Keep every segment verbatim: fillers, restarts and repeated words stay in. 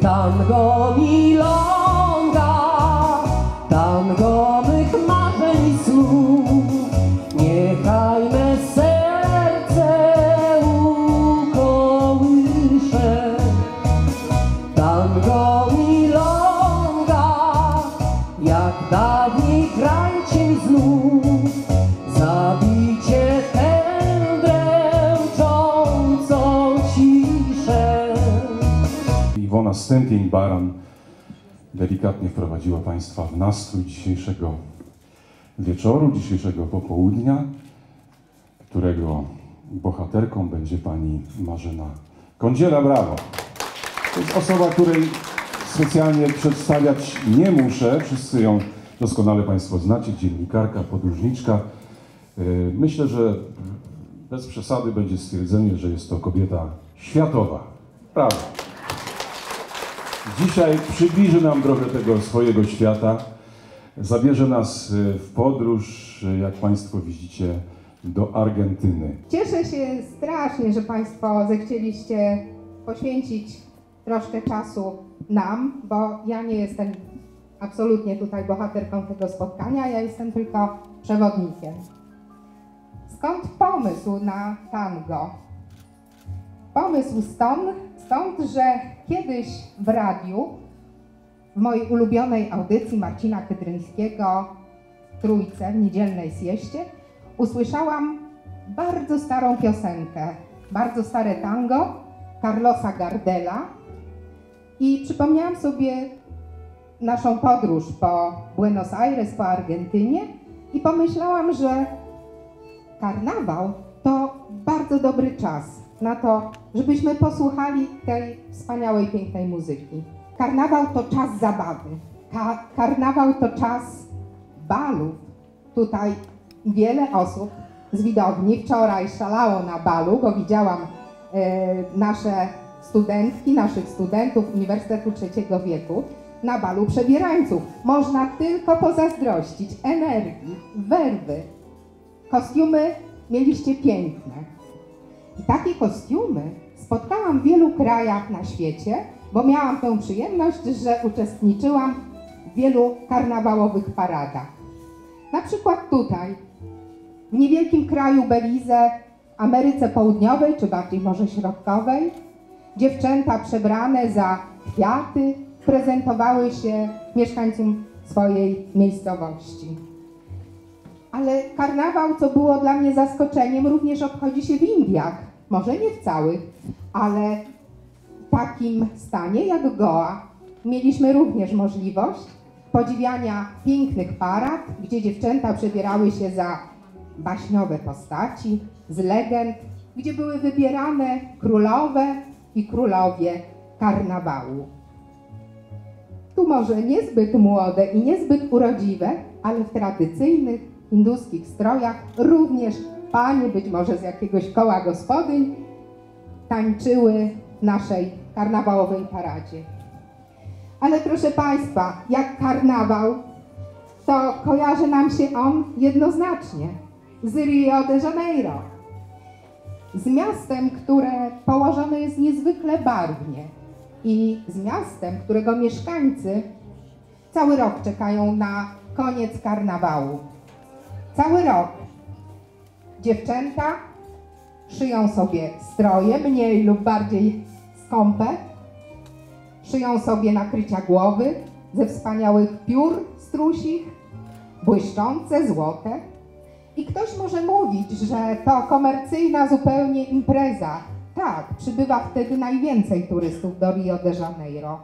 Tango milonga, tango mych marzeń i snów, niechaj me serce ukołysze. Tango milonga, jak dawniej krańcie mi znów, zabicie tę dręczącą ciszę. Iwona Stępień-Baran delikatnie wprowadziła Państwa w nastrój dzisiejszego wieczoru, dzisiejszego popołudnia, którego bohaterką będzie pani Marzena Kądziela. Brawo! To jest osoba, której specjalnie przedstawiać nie muszę. Wszyscy ją doskonale Państwo znacie. Dziennikarka, podróżniczka. Myślę, że bez przesady będzie stwierdzenie, że jest to kobieta światowa. Brawo! Dzisiaj przybliży nam drogę tego swojego świata, zabierze nas w podróż, jak Państwo widzicie, do Argentyny. Cieszę się strasznie, że Państwo zechcieliście poświęcić troszkę czasu nam, bo ja nie jestem absolutnie tutaj bohaterką tego spotkania, ja jestem tylko przewodnikiem. Skąd pomysł na tango? Pomysł stąd, stąd, że kiedyś w radiu, w mojej ulubionej audycji Marcina Kydryńskiego w Trójce, w niedzielnej sieście, usłyszałam bardzo starą piosenkę, bardzo stare tango Carlosa Gardela i przypomniałam sobie naszą podróż po Buenos Aires, po Argentynie i pomyślałam, że karnawał to bardzo dobry czas na to, żebyśmy posłuchali tej wspaniałej, pięknej muzyki. Karnawał to czas zabawy, Ka karnawał to czas balów. Tutaj wiele osób z widowni wczoraj szalało na balu, bo widziałam e, nasze studentki, naszych studentów Uniwersytetu Trzeciego Wieku na balu przebierańców. Można tylko pozazdrościć energii, werwy. Kostiumy mieliście piękne. I takie kostiumy spotkałam w wielu krajach na świecie, bo miałam tę przyjemność, że uczestniczyłam w wielu karnawałowych paradach. Na przykład tutaj, w niewielkim kraju Belize, w Ameryce Południowej, czy bardziej może środkowej, dziewczęta przebrane za kwiaty prezentowały się mieszkańcom swojej miejscowości. Ale karnawał, co było dla mnie zaskoczeniem, również obchodzi się w Indiach. Może nie w całych, ale w takim stanie jak Goa mieliśmy również możliwość podziwiania pięknych parad, gdzie dziewczęta przebierały się za baśniowe postaci, z legend, gdzie były wybierane królowe i królowie karnawału. Tu może niezbyt młode i niezbyt urodziwe, ale w tradycyjnych hinduskich strojach również panie, być może z jakiegoś koła gospodyń, tańczyły w naszej karnawałowej paradzie. Ale proszę Państwa, jak karnawał, to kojarzy nam się on jednoznacznie z Rio de Janeiro. Z miastem, które położone jest niezwykle barwnie i z miastem, którego mieszkańcy cały rok czekają na koniec karnawału. Cały rok dziewczęta szyją sobie stroje, mniej lub bardziej skąpe, szyją sobie nakrycia głowy ze wspaniałych piór strusich, błyszczące, złote. I ktoś może mówić, że to komercyjna zupełnie impreza. Tak, przybywa wtedy najwięcej turystów do Rio de Janeiro.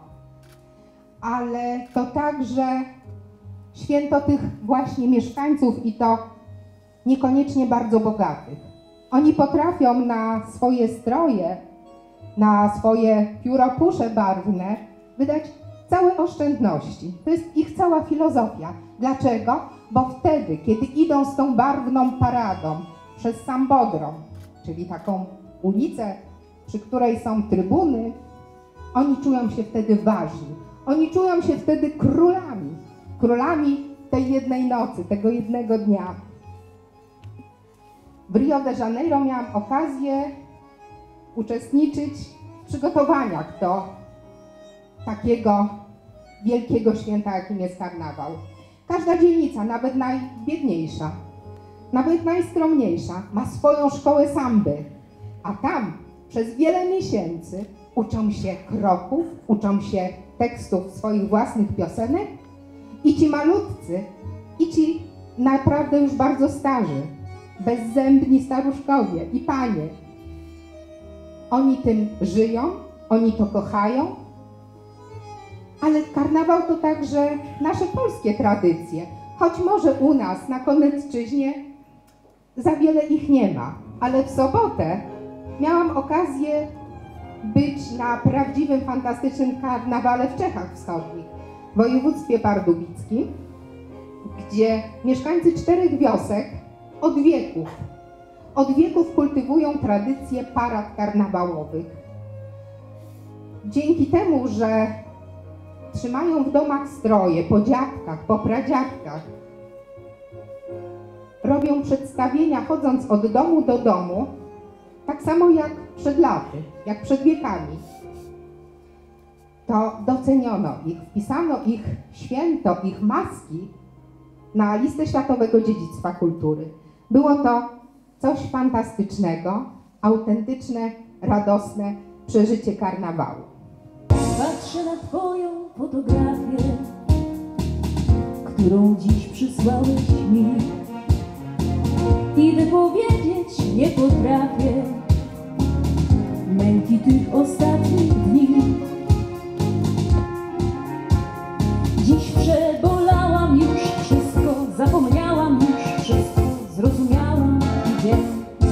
Ale to także święto tych właśnie mieszkańców i to niekoniecznie bardzo bogatych. Oni potrafią na swoje stroje, na swoje pióropusze barwne wydać całe oszczędności. To jest ich cała filozofia. Dlaczego? Bo wtedy, kiedy idą z tą barwną paradą przez Sambodrom, czyli taką ulicę, przy której są trybuny, oni czują się wtedy ważni. Oni czują się wtedy królami. Królami tej jednej nocy, tego jednego dnia. W Rio de Janeiro miałam okazję uczestniczyć w przygotowaniach do takiego wielkiego święta, jakim jest karnawał. Każda dzielnica, nawet najbiedniejsza, nawet najskromniejsza, ma swoją szkołę samby, a tam przez wiele miesięcy uczą się kroków, uczą się tekstów swoich własnych piosenek i ci malutcy, i ci naprawdę już bardzo starzy, bezzębni staruszkowie i panie, oni tym żyją, oni to kochają, ale karnawał to także nasze polskie tradycje, choć może u nas na Konieczczyźnie za wiele ich nie ma, ale w sobotę miałam okazję być na prawdziwym, fantastycznym karnawale w Czechach Wschodnich, w województwie pardubickim, gdzie mieszkańcy czterech wiosek od wieków, od wieków kultywują tradycje parad karnawałowych. Dzięki temu, że trzymają w domach stroje po dziadkach, po pradziadkach, robią przedstawienia chodząc od domu do domu, tak samo jak przed laty, jak przed wiekami. To doceniono ich, wpisano ich święto, ich maski na listę Światowego Dziedzictwa Kultury. Było to coś fantastycznego, autentyczne, radosne przeżycie karnawału. Patrzę na twoją fotografię, którą dziś przysłałeś mi i wypowiedzieć nie potrafię męki tych ostatnich dni. Dziś przebolałam już wszystko, zapomniałam już wszystko, zrozumiałam i wiem.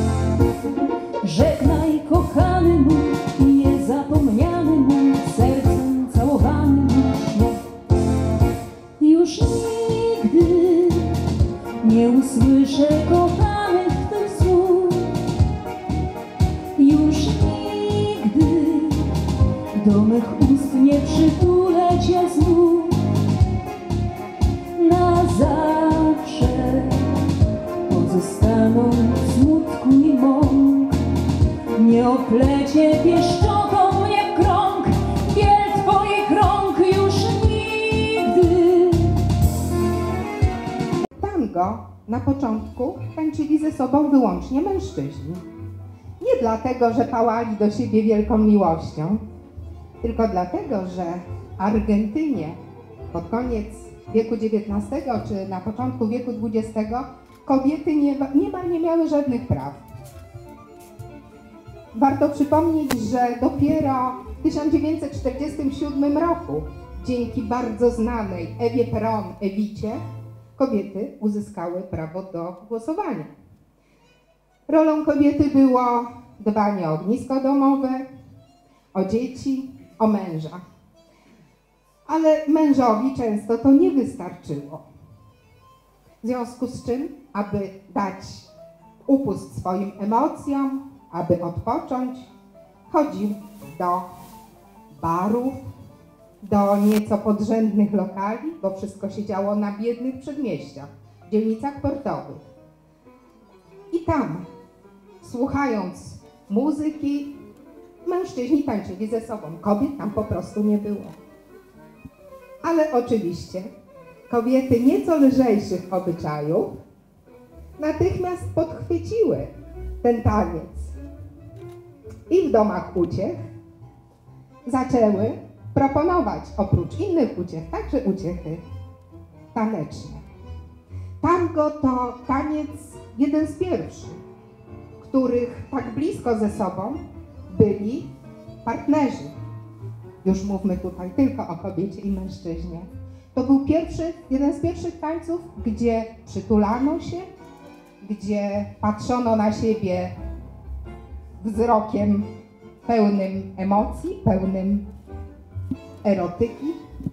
Żegnaj kochany mój i niezapomniany mój, sercem całowany mój śmiech. Już nigdy nie usłyszę kochanych twych słów, już nigdy do mych ust nie przytulę cię znów. Na zawsze pozostaną w smutku i mąk, nie oplecie pieszczotą mnie w krąg biel twoich rąk już nigdy. Tango na początku tańczyli ze sobą wyłącznie mężczyźni. Nie dlatego, że pałali do siebie wielką miłością, tylko dlatego, że w Argentynie pod koniec wieku dziewiętnastego czy na początku wieku dwudziestego kobiety nie, niemal nie miały żadnych praw. Warto przypomnieć, że dopiero w tysiąc dziewięćset czterdziestym siódmym roku dzięki bardzo znanej Ewie Peron, Ewicie, kobiety uzyskały prawo do głosowania. Rolą kobiety było dbanie o ognisko domowe, o dzieci, o męża. Ale mężowi często to nie wystarczyło. W związku z czym, aby dać upust swoim emocjom, aby odpocząć, chodził do barów, do nieco podrzędnych lokali, bo wszystko się działo na biednych przedmieściach, w dzielnicach portowych. I tam, słuchając muzyki, mężczyźni tańczyli ze sobą. Kobiet tam po prostu nie było. Ale oczywiście kobiety nieco lżejszych obyczajów natychmiast podchwyciły ten taniec i w domach uciech zaczęły proponować oprócz innych uciech także uciechy taneczne. Tango to taniec jeden z pierwszych, których tak blisko ze sobą byli partnerzy. Już mówmy tutaj tylko o kobiecie i mężczyźnie. To był pierwszy, jeden z pierwszych tańców, gdzie przytulano się, gdzie patrzono na siebie wzrokiem pełnym emocji, pełnym erotyki.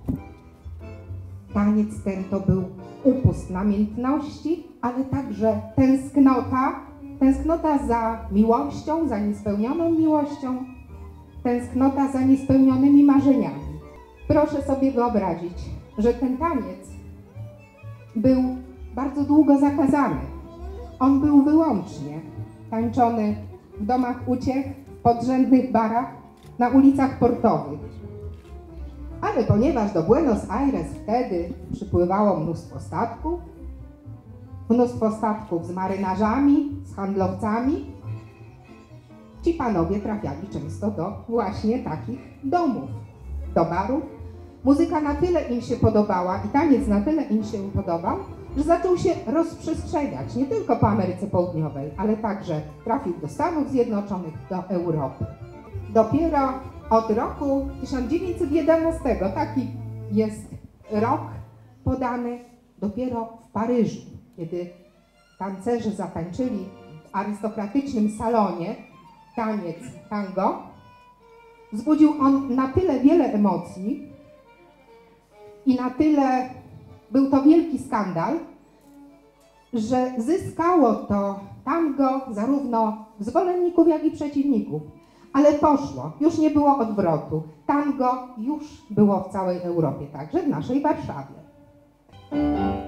Taniec ten to był upust namiętności, ale także tęsknota, tęsknota za miłością, za niespełnioną miłością, tęsknota za niespełnionymi marzeniami. Proszę sobie wyobrazić, że ten taniec był bardzo długo zakazany. On był wyłącznie tańczony w domach uciech, w podrzędnych barach, na ulicach portowych. Ale ponieważ do Buenos Aires wtedy przypływało mnóstwo statków, mnóstwo statków z marynarzami, z handlowcami, ci panowie trafiali często do właśnie takich domów, do barów. Muzyka na tyle im się podobała i taniec na tyle im się podobał, że zaczął się rozprzestrzeniać nie tylko po Ameryce Południowej, ale także trafił do Stanów Zjednoczonych, do Europy. Dopiero od roku tysiąc dziewięćset jedenastego, taki jest rok podany, dopiero w Paryżu, kiedy tancerze zatańczyli w arystokratycznym salonie taniec tango, wzbudził on na tyle wiele emocji i na tyle był to wielki skandal, że zyskało to tango zarówno zwolenników, jak i przeciwników. Ale poszło, już nie było odwrotu. Tango już było w całej Europie, także w naszej Warszawie.